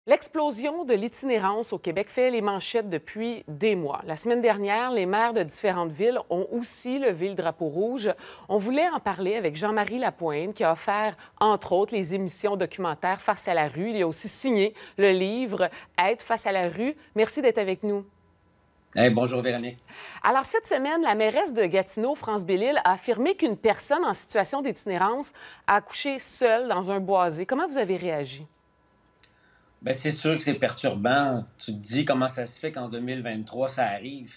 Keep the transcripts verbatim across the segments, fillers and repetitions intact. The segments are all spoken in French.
L'explosion de l'itinérance au Québec fait les manchettes depuis des mois. La semaine dernière, les maires de différentes villes ont aussi levé le drapeau rouge. On voulait en parler avec Jean-Marie Lapointe, qui a offert, entre autres, les émissions documentaires Face à la rue. Il a aussi signé le livre Être face à la rue. Merci d'être avec nous. Hey, bonjour Véronique. Alors, cette semaine, la mairesse de Gatineau, France Bellil, a affirmé qu'une personne en situation d'itinérance a accouché seule dans un boisé. Comment vous avez réagi? Ben, c'est sûr que c'est perturbant. Tu te dis comment ça se fait qu'en deux mille vingt-trois, ça arrive.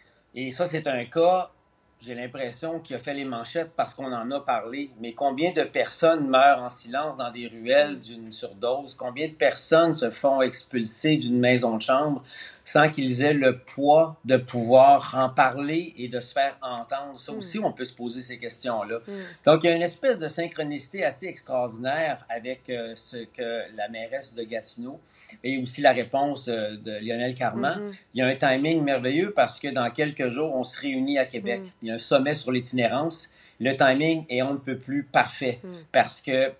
Et ça, c'est un cas, j'ai l'impression, qui a fait les manchettes parce qu'on en a parlé. Mais combien de personnes meurent en silence dans des ruelles d'une surdose? Combien de personnes se font expulser d'une maison de chambre sans qu'ils aient le poids de pouvoir en parler et de se faire entendre? Ça aussi, mm. on peut se poser ces questions-là. Mm. Donc, il y a une espèce de synchronicité assez extraordinaire avec euh, ce que la mairesse de Gatineau et aussi la réponse euh, de Lionel Carman. Mm-hmm. Il y a un timing merveilleux parce que dans quelques jours, on se réunit à Québec. Mm. Il y a un sommet sur l'itinérance. Le timing est on ne peut plus parfait mm. parce que,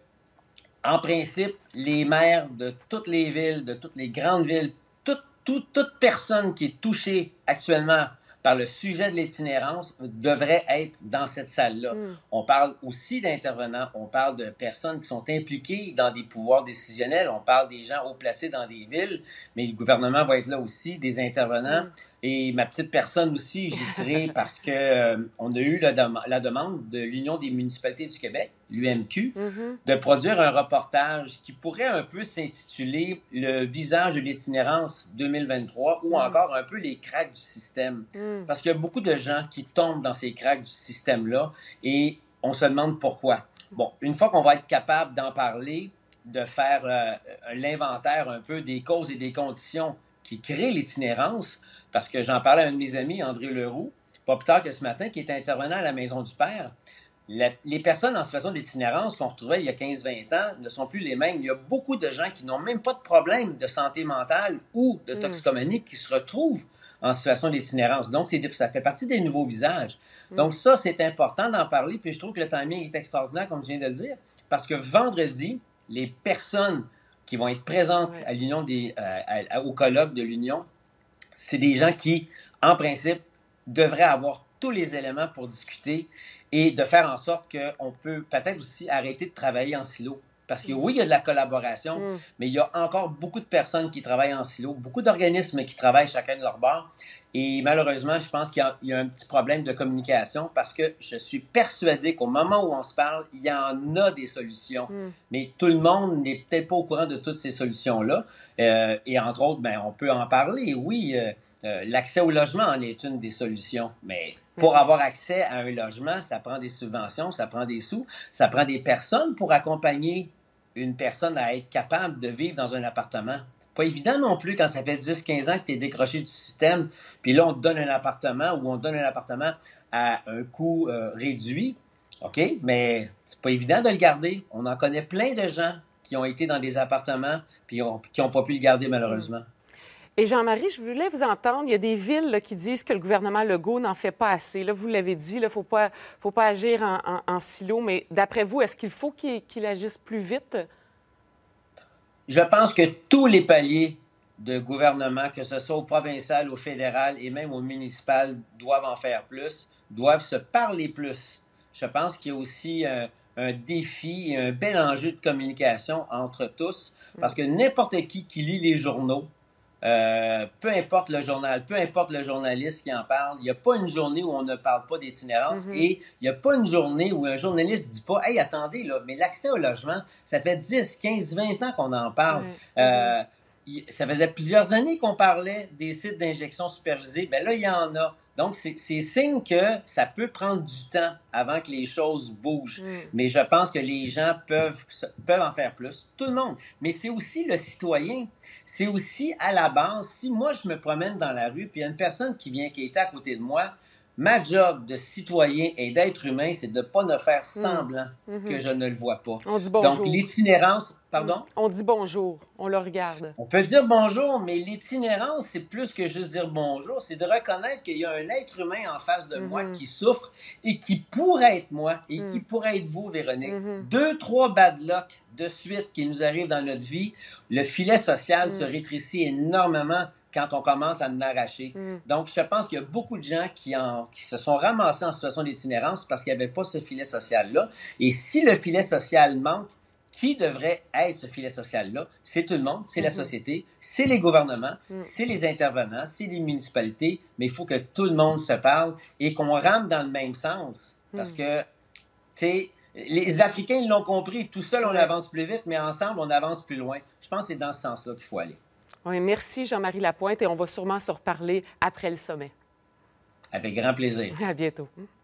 en principe, les maires de toutes les villes, de toutes les grandes villes, toute, toute, toute personne qui est touchée actuellement par le sujet de l'itinérance devrait être dans cette salle-là. Mm. On parle aussi d'intervenants, on parle de personnes qui sont impliquées dans des pouvoirs décisionnels, on parle des gens haut placés dans des villes, mais le gouvernement va être là aussi, des intervenants. Mm. Et ma petite personne aussi, j'y serai parce que euh, on a eu la, dem- la demande de l'Union des municipalités du Québec, l'U M Q, mm-hmm. de produire un reportage qui pourrait un peu s'intituler « Le visage de l'itinérance deux mille vingt-trois » ou mm. encore un peu les cracks du système. Mm. Parce qu'il y a beaucoup de gens qui tombent dans ces cracks du système-là et on se demande pourquoi. Bon, une fois qu'on va être capable d'en parler, de faire euh, l'inventaire un peu des causes et des conditions qui créent l'itinérance, parce que j'en parlais à un de mes amis, André Leroux, pas plus tard que ce matin, qui est intervenant à la Maison du Père. La, les personnes en situation d'itinérance qu'on retrouvait il y a quinze vingt ans ne sont plus les mêmes. Il y a beaucoup de gens qui n'ont même pas de problème de santé mentale ou de toxicomanie mm. qui se retrouvent en situation d'itinérance. Donc, c'est, ça fait partie des nouveaux visages. Mm. Donc, ça, c'est important d'en parler. Puis, je trouve que le timing est extraordinaire, comme je viens de le dire, parce que vendredi, les personnes qui vont être présentes ouais. à l'union des, euh, à, à, au colloque de l'Union, c'est des gens qui, en principe, devraient avoir tous les éléments pour discuter et de faire en sorte qu'on peut peut-être aussi arrêter de travailler en silo. Parce que oui, il y a de la collaboration, mm. mais il y a encore beaucoup de personnes qui travaillent en silo, beaucoup d'organismes qui travaillent chacun de leur bord. Et malheureusement, je pense qu'il y a, il y a un petit problème de communication parce que je suis persuadé qu'au moment où on se parle, il y en a des solutions. Mm. Mais tout le monde n'est peut-être pas au courant de toutes ces solutions-là. Euh, et entre autres, ben, on peut en parler. Oui, euh, euh, l'accès au logement en est une des solutions. Mais pour avoir accès à un logement, ça prend des subventions, ça prend des sous, ça prend des personnes pour accompagner une personne à être capable de vivre dans un appartement. Pas évident non plus quand ça fait dix quinze ans que tu es décroché du système, puis là, on te donne un appartement ou on te donne un appartement à un coût euh, réduit. OK? Mais c'est pas évident de le garder. On en connaît plein de gens qui ont été dans des appartements puis on, qui n'ont pas pu le garder malheureusement. Et Jean-Marie, je voulais vous entendre. Il y a des villes là, qui disent que le gouvernement Legault n'en fait pas assez. Là, vous l'avez dit, il ne faut pas, faut pas agir en, en, en silo. Mais d'après vous, est-ce qu'il faut qu'il, qu'il agisse plus vite? Je pense que tous les paliers de gouvernement, que ce soit au provincial, au fédéral et même au municipal, doivent en faire plus, doivent se parler plus. Je pense qu'il y a aussi un, un défi et un bel enjeu de communication entre tous, parce que n'importe qui qui lit les journaux, Euh, peu importe le journal, peu importe le journaliste qui en parle, il n'y a pas une journée où on ne parle pas d'itinérance mm-hmm. et il n'y a pas une journée où un journaliste ne dit pas « Hey, attendez, là, mais l'accès au logement, ça fait dix, quinze, vingt ans qu'on en parle. Mm-hmm. Euh, il, ça faisait plusieurs années qu'on parlait des sites d'injection supervisés. Ben là, il y en a. Donc, c'est, c'est signe que ça peut prendre du temps avant que les choses bougent. Mm. Mais je pense que les gens peuvent, peuvent en faire plus. Tout le monde. Mais c'est aussi le citoyen. C'est aussi, à la base, si moi, je me promène dans la rue, puis il y a une personne qui vient, qui est à côté de moi, Ma job de citoyen et d'être humain, c'est de ne pas ne faire Mm. semblant Mhm. que je ne le vois pas. On dit Donc, bonjour. l'itinérance, pardon? Mm. On dit bonjour. On le regarde. On peut dire bonjour, mais l'itinérance, c'est plus que juste dire bonjour. C'est de reconnaître qu'il y a un être humain en face de Mhm. moi qui souffre et qui pourrait être moi et Mm. qui pourrait être vous, Véronique. Mhm. Deux, trois bad luck de suite qui nous arrivent dans notre vie, le filet social Mm. se rétrécit énormément quand on commence à en arracher. Mm. Donc, je pense qu'il y a beaucoup de gens qui, en, qui se sont ramassés en situation d'itinérance parce qu'il n'y avait pas ce filet social-là. Et si le filet social manque, qui devrait être ce filet social-là? C'est tout le monde, c'est la Mhm. société, c'est les gouvernements, Mm. c'est les intervenants, c'est les municipalités, mais il faut que tout le monde se parle et qu'on rame dans le même sens. Parce Mm. que, tu sais, les Africains l'ont compris, tout seul on Ouais. avance plus vite, mais ensemble on avance plus loin. Je pense que c'est dans ce sens-là qu'il faut aller. Oui, merci Jean-Marie Lapointe et on va sûrement se reparler après le sommet. Avec grand plaisir. À bientôt.